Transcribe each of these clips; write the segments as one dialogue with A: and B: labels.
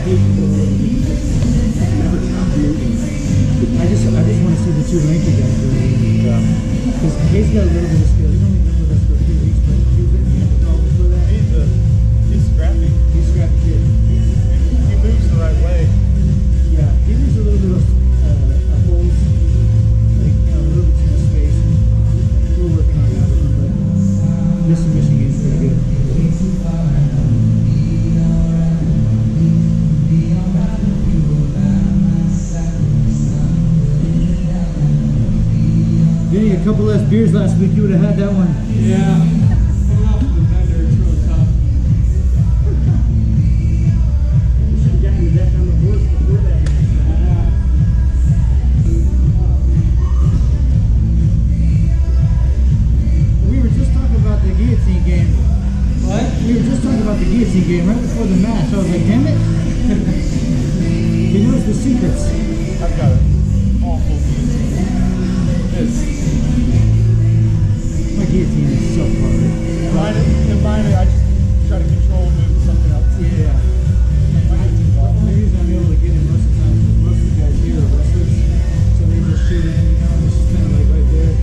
A: I just want to see the two lanky guys doing. Because Hayes got a little bit of skill. He's only been with us for a few weeks, but he was at the end of all before that.
B: He's scrappy.
A: He's a scrappy kid.
B: He moves the right way.
A: Yeah, he leaves a little bit of holes, like, you know, a little bit too much space. We're working on that with him, but this submission game's pretty good. Vinny, a couple less beers last week, you would have had that one.
C: Yeah. Put it off to the vendor, it's really tough.
D: You should have gotten you back on the horse before that match.
A: We were just talking about the guillotine game.
C: What?
A: We were just talking about the guillotine game right before the match. I was like, damn it. He knows the secrets.
B: I've got an awful guillotine.
A: My guillotine is so hard.
B: In mine, I just try to control and move to something else.
A: Yeah.
B: My guillotine's
A: The
B: awful.
A: only reason I'm able to get in most of the time is most of the guys here are wrestlers. So they just shoot in, you know, it's just kind of like right there.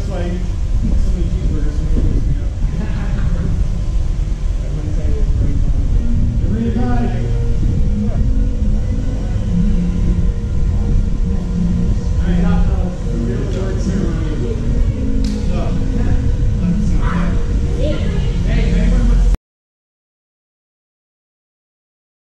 B: why I eat so many cheeseburgers.